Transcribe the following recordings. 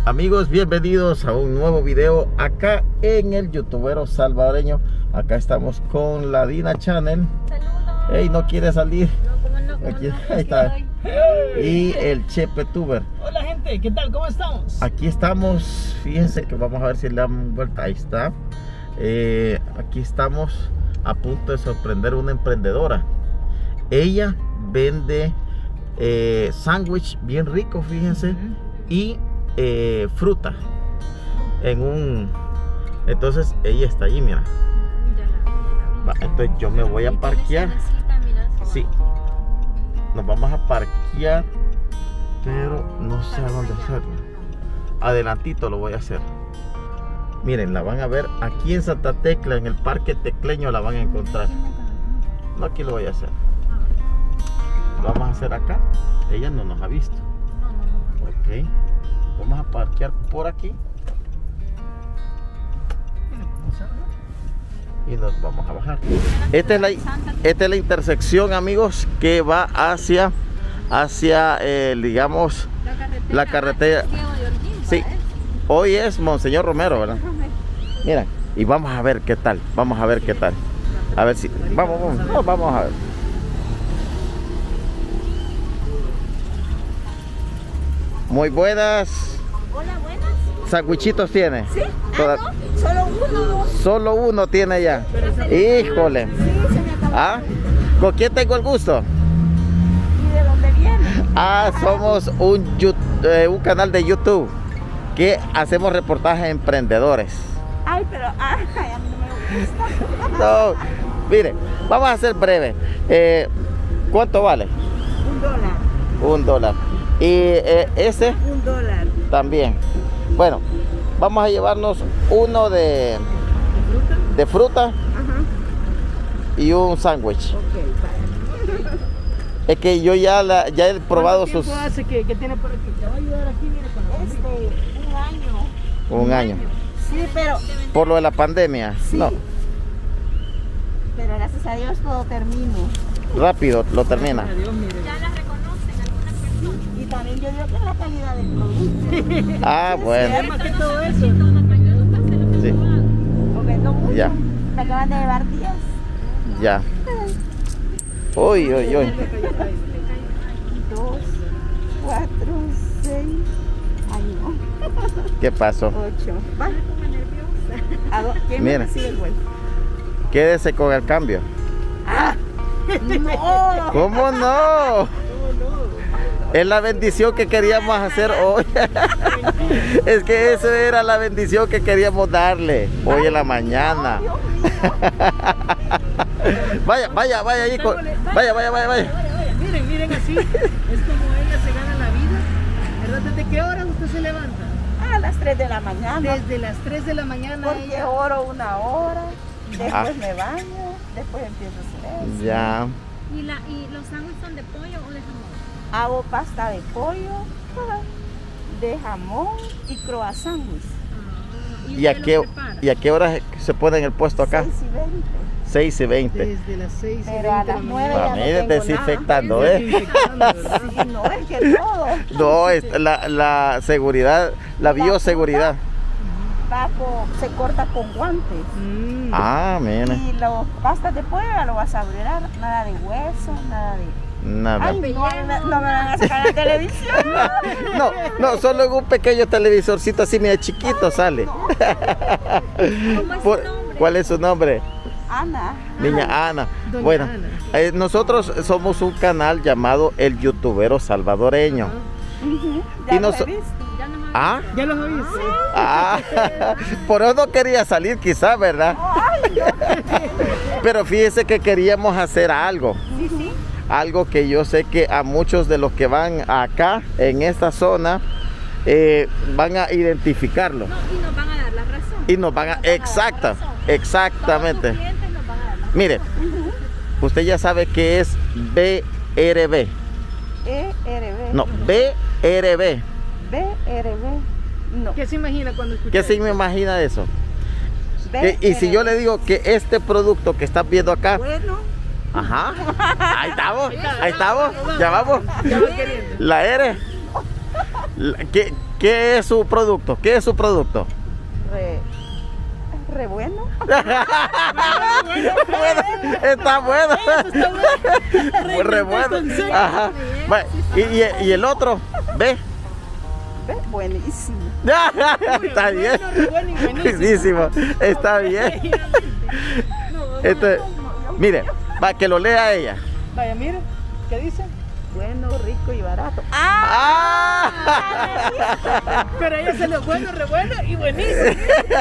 Amigos, bienvenidos a un nuevo video acá en el youtubero salvadoreño. Acá estamos con la Dina Channel. Saludos. Ey, no quiere salir. No, ¿cómo no? Aquí, No, ahí está. estoy. Y el Chepe Tuber. Hola gente, ¿qué tal? ¿Cómo estamos? Aquí estamos. Fíjense que vamos a ver si le dan vuelta. Ahí está. Aquí estamos a punto de sorprender a una emprendedora. Ella vende sándwich bien rico, fíjense. Y fruta en un... Entonces ella está ahí, mira. Va, entonces yo me voy a parquear. Sí, nos vamos a parquear, pero no sé a dónde hacerlo. Adelantito lo voy a hacer. Miren, la van a ver aquí en Santa Tecla, en el Parque Tecleño la van a encontrar. No, aquí lo voy a hacer. Lo vamos a hacer acá. Ella no nos ha visto. Ok. Vamos a parquear por aquí. Y nos vamos a bajar. Esta es la intersección, amigos, que va hacia digamos, la carretera. Sí, hoy es Monseñor Romero, ¿verdad? Mira, y vamos a ver qué tal. Vamos a ver qué tal. A ver si... Vamos a ver. Muy buenas. Hola, buenas. ¿Sandwichitos tiene? ¿Sí? No, solo uno. Solo uno tiene ya. Híjole. Sí, se me acabó. ¿Ah? ¿Con quién tengo el gusto? ¿Y de dónde viene? Ah, somos un canal de YouTube que hacemos reportajes a emprendedores. Ay, pero a mí no me gusta. No, mire, vamos a ser breve. ¿Cuánto vale? $1. $1. Y ese $1. también. Bueno, vamos a llevarnos uno de fruta Ajá. y un sándwich. Ok, vale. Es que yo ya he probado sus... ¿Cuánto tiempo hace que tiene por aquí? Te va a ayudar aquí, mire, con la familia. Un año. Un año. Sí, pero... Por lo de la pandemia. Sí. No, Pero gracias a Dios todo termino. rápido lo termina. Adiós, mire. Y también yo digo que es la calidad del producto. Ah, bueno. Más que todo eso. Sí, Lo vendo mucho. ya, Me acaban de llevar 10. ya. Uy, uy, uy. 2, 4, 6. Ay, no. ¿Qué pasó? 8. Va. ¿Quién Mira. me sigue el vuelo? Quédese con el cambio. ¡Ah! ¡No! ¿Cómo no? Es la bendición que queríamos hacer hoy. Es que esa era la bendición que queríamos darle hoy en la mañana. Vaya ahí. Vaya. Miren así. Es como ella se gana la vida. ¿Verdad? ¿Desde qué hora usted se levanta? A las 3 de la mañana. Desde las 3 de la mañana. Porque ella... oro 1 hora. Después Ah. me baño. Después empiezo a hacer eso. Ya. ¿Y los sándwiches son de pollo o de jamón? Hago pasta de pollo, de jamón y croissant. ¿Y a qué hora se pone en el puesto acá? 6 y 20. 6:20. Desde las 6 y Pero a 20 de las la 9 mañana. Para mí es desinfectando, ¿eh? Desinfectando, ¿verdad? Sí, no, es que todo. No, es la seguridad, la bioseguridad. Se corta con guantes. Mm. Ah, mire. Y los pastas de pollo ya lo vas a abrir, nada de hueso, nada de... Nada. Ay, no me van a sacar a la televisión. No, solo en un pequeño televisorcito así, mira, chiquito sale. ¿Cómo es su nombre? ¿Cuál es su nombre? Ana. Niña Ana. Doña Bueno, Ana. nosotros somos un canal llamado El Youtubero Salvadoreño. Ya Y lo noso- he visto. Ah, ¿Ya los oíste? ah, por eso no quería salir quizás, ¿verdad? Pero fíjese que queríamos hacer algo. Sí. Algo que yo sé que a muchos de los que van acá en esta zona van a identificarlo No, y nos van a dar la razón. y nos van a exactamente. Todos los clientes nos van a dar la razón. Mire, usted ya sabe que es BRB. ERB. No, BRB. BRB. No. ¿Qué se imagina cuando escucha ¿Qué se eso? me imagina de eso? Y si yo le digo que este producto que estás viendo acá, Bueno, ajá, ahí estamos, ya vamos. Ya va queriendo. La R. ¿Qué es su producto? ¿Qué es su producto? Re bueno. Bueno, está bueno. Re bueno. Ajá. Va, y el otro, ¿ve? Ve, buenísimo. Está bien. Bueno y buenísimo. Buenísimo. Está bien. Entonces, mire, va, que lo lea ella. Vaya, mire, ¿qué dice? Bueno, rico y barato. ¡Ah! Pero ella se lo bueno, re bueno y buenísimo.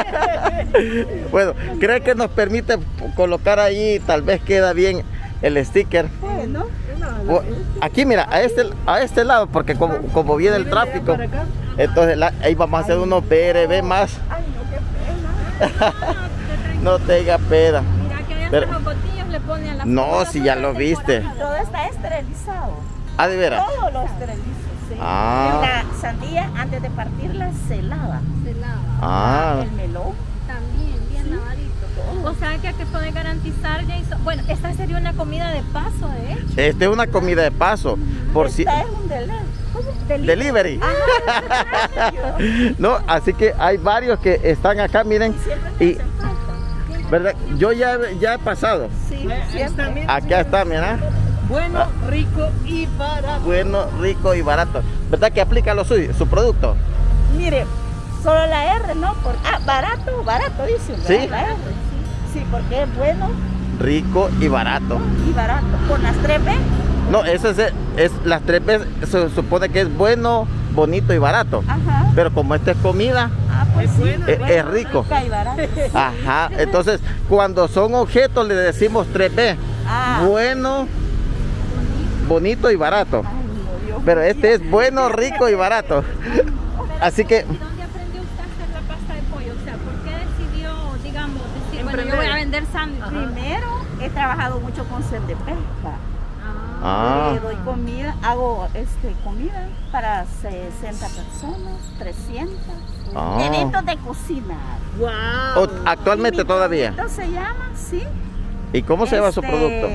Bueno, ¿cree que nos permite colocar ahí, tal vez queda bien el sticker? Bueno. Aquí mira, a este lado, porque como viene el tráfico, Para acá. entonces ahí vamos a hacer unos PRB más. Ay, no, qué pena. No tenga pena. Mira que hay Pero- otros botillos le ponen a la No, fruta, si ya lo fruta viste. temporada. Todo está esterilizado. Ah, de veras. Todo lo esterilizo, sí. Ah. La sandía, antes de partirla, se lava. Se lava. Ah, El melón. También, bien lavadito. O sea que puede garantizar, Jason. Bueno, esta sería una comida de paso, de hecho. esta es una comida de paso. Por si Esta es un ¿cómo? delivery. Ajá. No, así que hay varios que están acá, miren. Siempre te Y, hacen falta. ¿verdad? Yo ya he pasado. Sí, Ahí está, siempre. mire. Acá está, mira. Bueno, rico y barato. Bueno, rico y barato. ¿Verdad que aplica lo suyo, su producto? Mire, solo la R, ¿no? Barato, barato, dice. ¿verdad? Sí. La R. Sí, porque es bueno Rico y barato. y barato. Con las 3B. No, eso es las 3 veces, se supone que es bueno, bonito y barato. Ajá. Pero como esta es comida, Ah, pues Es sí. bueno, es rico. Rica y barata. Ajá, entonces cuando son objetos le decimos 3B. Ah. Bueno, bonito y barato. Ay, no, Dios Pero mío. este es bueno, rico y barato. Así que, ¿Y dónde aprendió usted a hacer la pasta de pollo? O sea, ¿por qué decidió, digamos, decir, bueno, yo Emprender. voy a vender sándwiches? Primero, he trabajado mucho con sed de pesca. ah, Le doy comida, hago comida para 60 personas, 300. Ah. Eventos de cocina. Wow. actualmente Y mi todavía. producto se llama, sí. ¿Y cómo se llama su producto?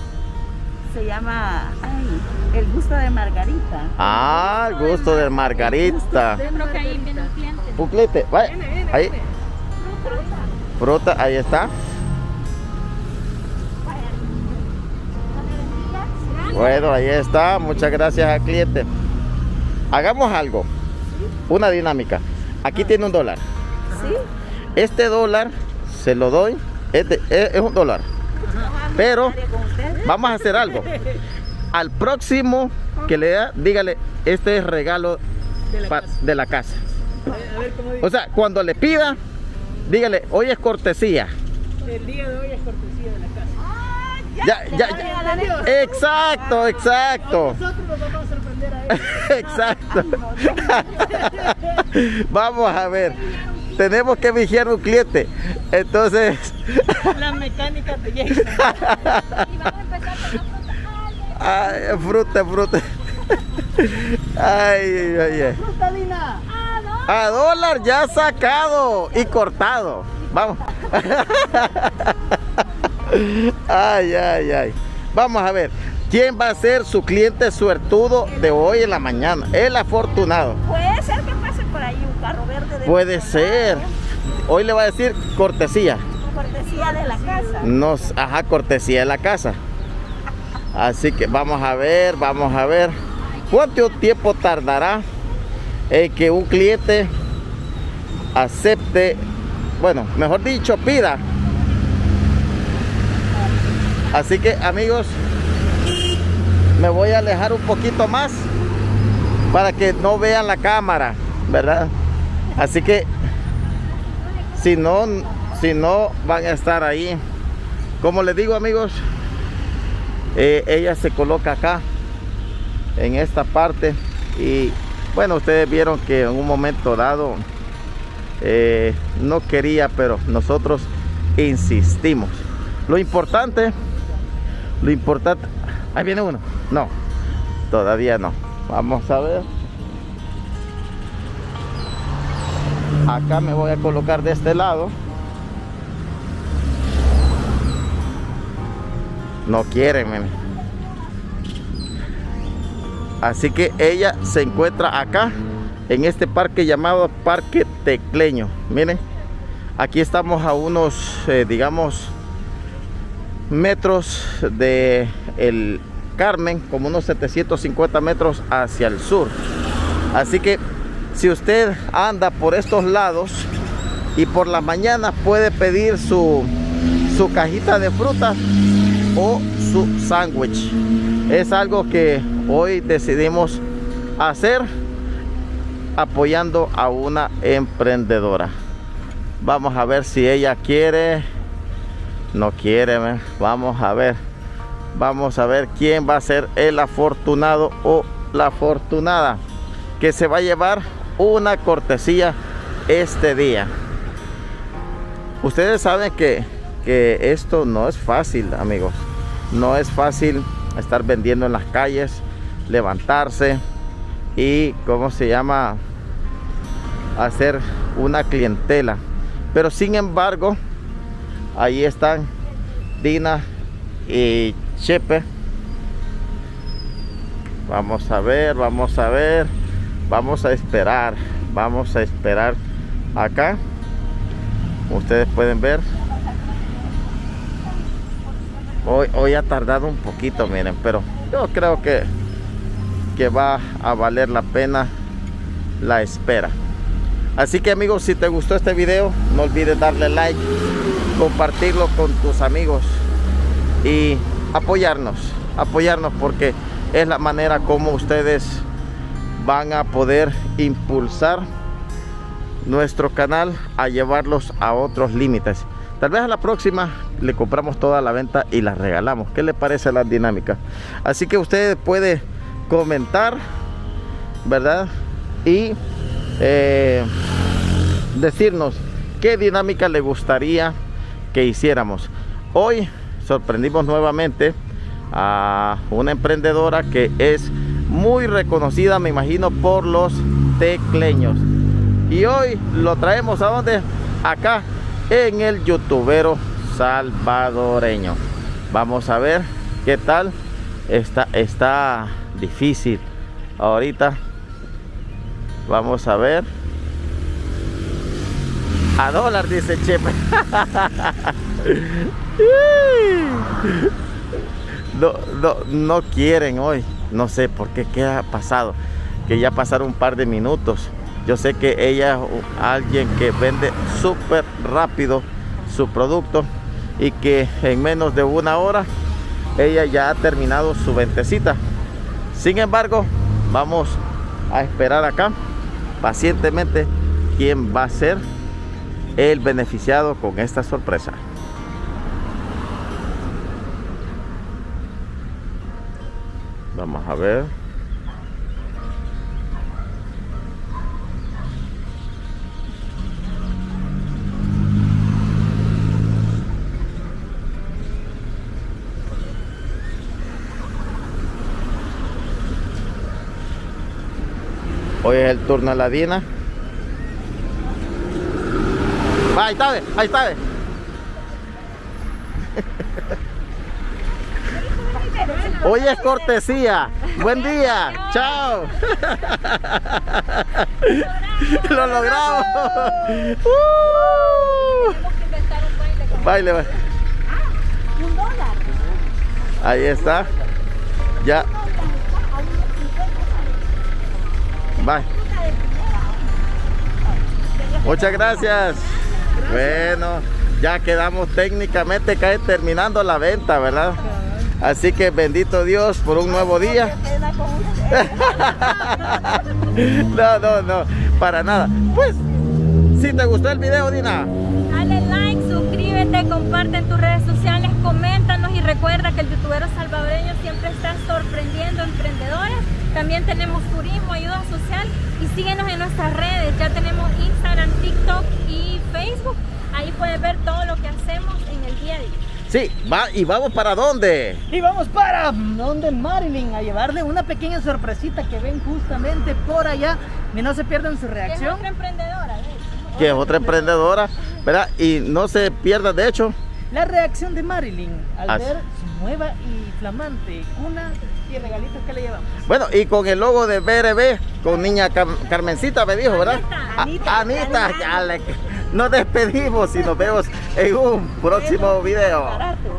Se llama, el gusto de Margarita. Ah, el gusto de Margarita. Yo creo que ahí viene un cliente. Un cliente, vaya, Viene, ahí, fruta, ahí está. Bueno, ahí está, muchas gracias al cliente. Hagamos algo, una dinámica. Aquí tiene $1. Sí. Este dólar se lo doy, es $1. Pero Con usted. vamos a hacer algo. Al próximo que le da, dígale, este es regalo De la casa. de la casa. A ver cómo dice. O sea, cuando le pida, dígale, hoy es cortesía. El día de hoy es cortesía de la casa. Ya. Exacto, exacto. Nosotros nos vamos a sorprender a él. Exacto. Vamos a ver. Tenemos que vigilar un cliente. Entonces, Las mecánicas de Jason. Y vamos a empezar con la fruta. ay, fruta. Ay, ay, ay. Fruta, Dina. A $1 ya sacado y cortado. Vamos. Ay, ay, ay. Vamos a ver. ¿Quién va a ser su cliente suertudo de hoy en la mañana? El afortunado. Puede ser que pase por ahí un carro verde de Puede ser. Hoy le va a decir cortesía. cortesía de la casa. Ajá, cortesía de la casa. Así que vamos a ver. ¿Cuánto tiempo tardará en que un cliente acepte, bueno, mejor dicho, pida? Así que, amigos, me voy a alejar un poquito más para que no vean la cámara, ¿verdad? Así que si no van a estar ahí. Como les digo, amigos, ella se coloca acá en esta parte y bueno, ustedes vieron que en un momento dado no quería, pero nosotros insistimos. Lo importante, ahí viene uno. No, todavía no. Vamos a ver. Acá me voy a colocar de este lado. No quieren, meme. Así que ella se encuentra acá en este parque llamado Parque Tecleño. Miren, aquí estamos a unos, digamos, metros de el Carmen, como unos 750 metros hacia el sur. Así que si usted anda por estos lados y por la mañana puede pedir su cajita de frutas o su sándwich. Es algo que hoy decidimos hacer apoyando a una emprendedora. Vamos a ver si ella quiere, no quiere. Vamos a ver quién va a ser el afortunado o la afortunada que se va a llevar una cortesía este día. Ustedes saben que esto no es fácil, amigos. No es fácil estar vendiendo en las calles, levantarse y, ¿cómo se llama?, hacer una clientela. Pero sin embargo, ahí están Dina y Chepe. Vamos a ver, vamos a esperar acá. Ustedes pueden ver, hoy ha tardado un poquito, miren, pero yo creo que va a valer la pena la espera. Así que, amigos, si te gustó este video, no olvides darle like, compartirlo con tus amigos y apoyarnos porque es la manera como ustedes van a poder impulsar nuestro canal a llevarlos a otros límites. Tal vez a la próxima le compramos toda la venta y la regalamos. ¿Qué le parece la dinámica? Así que usted puede comentar, ¿verdad? Y decirnos qué dinámica le gustaría que hiciéramos. Hoy sorprendimos nuevamente a una emprendedora que es muy reconocida, me imagino, por los tecleños. Y hoy lo traemos a donde, acá en el youtubero salvadoreño. Vamos a ver qué tal. Está difícil ahorita. Vamos a ver. A dólar, dice Chepe. No quieren hoy. No sé por qué, qué ha pasado. Que ya pasaron un par de minutos. Yo sé que ella es alguien que vende súper rápido su producto y que en menos de una hora ella ya ha terminado su ventecita. Sin embargo, vamos a esperar acá pacientemente quién va a ser el beneficiado con esta sorpresa. Vamos a ver. Hoy es el turno de la Dina. Ahí está, ahí está. Hoy es cortesía. Buen día. Chao. Lo logramos. Baile. Ahí está. Ya. Bye. Muchas gracias. Bueno, ya quedamos técnicamente casi terminando la venta, ¿verdad? Así que bendito Dios por un nuevo día. No, para nada. Pues, si te gustó el video, Dina, dale like, suscríbete, comparte en tus redes sociales, coméntanos y recuerda que el youtubero salvadoreño siempre está sorprendiendo emprendedores. También tenemos turismo, ayuda social y síguenos en nuestras redes. Ya tenemos Instagram, TikTok y Facebook. Ahí puedes ver todo lo que hacemos en el día a día. sí, ¿y vamos para dónde? Y vamos para donde Marilyn, a llevarle una pequeña sorpresita que ven justamente por allá. Y no se pierdan su reacción. Es otra emprendedora, que es otra emprendedora, ¿verdad? Y no se pierda, de hecho, la reacción de Marilyn al Así. ver su nueva y flamante cuna y regalitos que le llevamos. Bueno, y con el logo de BRB, con niña Carmencita me dijo, ¿verdad? Anita. Ya nos despedimos y nos vemos en un próximo video.